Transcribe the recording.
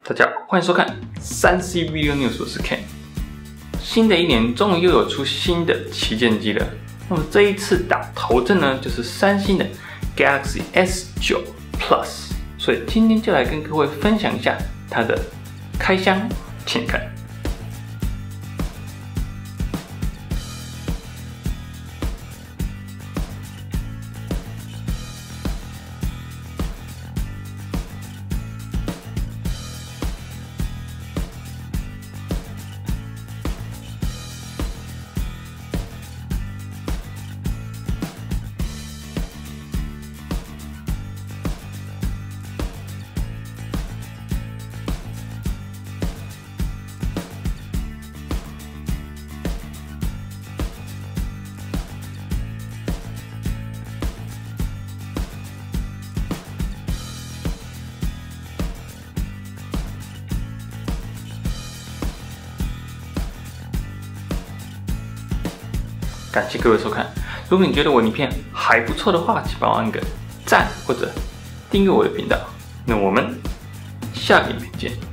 大家好，欢迎收看3C Video News， 我是 Ken。新的一年终于又有出新的旗舰机了。那么这一次打头阵呢，就是三星的 Galaxy S9 Plus。所以今天就来跟各位分享一下它的开箱，请看。感谢各位收看，如果你觉得我影片还不错的话，请帮我按个赞或者订阅我的频道。那我们下个影片见。